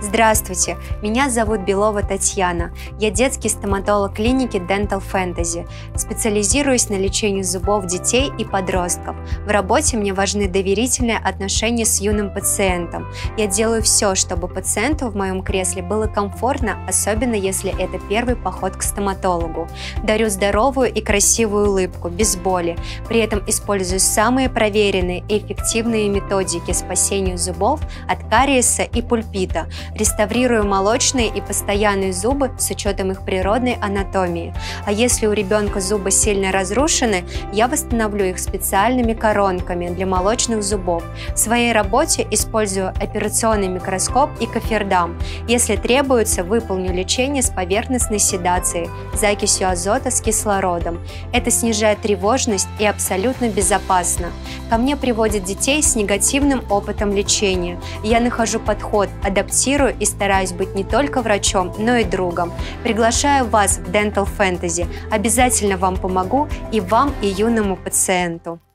Здравствуйте, меня зовут Белова Татьяна. Я детский стоматолог клиники Dental Fantasy. Специализируюсь на лечении зубов детей и подростков. В работе мне важны доверительные отношения с юным пациентом. Я делаю все, чтобы пациенту в моем кресле было комфортно, особенно если это первый поход к стоматологу. Дарю здоровую и красивую улыбку, без боли. При этом использую самые проверенные и эффективные методики спасения зубов от кариеса и пульпита. Реставрирую молочные и постоянные зубы с учетом их природной анатомии. А если у ребенка зубы сильно разрушены, я восстановлю их специальными коронками для молочных зубов. В своей работе использую операционный микроскоп и кофердам. Если требуется, выполню лечение с поверхностной седацией, закисью азота с кислородом. Это снижает тревожность и абсолютно безопасно. Ко мне приводят детей с негативным опытом лечения. Я нахожу подход, адаптирую и стараюсь быть не только врачом, но и другом. Приглашаю вас в Dental Fantasy. Обязательно вам помогу, и вам, и юному пациенту.